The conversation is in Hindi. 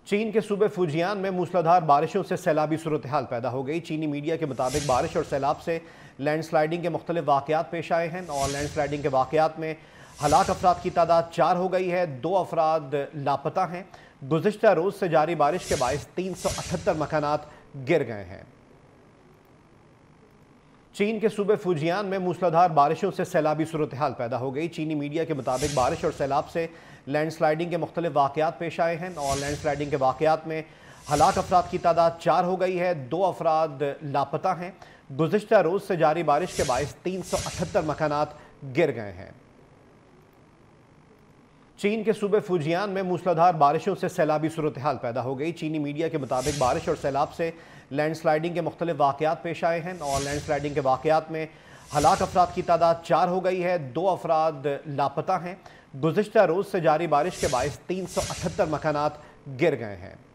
चीन के सूबे फुजियान में मूसलाधार बारिशों से सैलाबी सूरत हाल पैदा हो गई। चीनी मीडिया के मुताबिक बारिश और सैलाब से लैंडस्लाइडिंग के मुख्तलिफ वाक़यात पेश आए हैं और लैंडस्लाइडिंग के वाक़यात में हलाक अफराद की तादाद 4 हो गई है। 2 अफराद लापता हैं। गुज़िश्ता रोज़ से जारी बारिश के बायस 378 मकानात गिर गए हैं। चीन के सूबे फुजियान में मूसलाधार बारिशों से सैलाबी सूरत हाल पैदा हो गई। चीनी मीडिया के मुताबिक बारिश और सैलाब से लैंडस्लाइडिंग के मुख्तलिफ वाक़यात पेश आए हैं और लैंडस्लाइडिंग के वाक़यात में हलाक अफराद की तादाद 4 हो गई है। 2 अफराद लापता हैं। गुज़िश्ता रोज़ से जारी बारिश के बायस 378 मकानात गिर गए हैं। चीन के सूबे फुजियान में मूसलाधार बारिशों से सैलाबी सूरत हाल पैदा हो गई। चीनी मीडिया के मुताबिक बारिश और सैलाब से लैंडस्लाइडिंग के मुख्तलिफ वाक़यात पेश आए हैं और लैंडस्लाइडिंग के वाक़यात में हलाक अफराद की तादाद 4 हो गई है। 2 अफराद लापता हैं। गुज़िश्ता रोज़ से जारी बारिश के बायस 378 मकानात गिर गए हैं।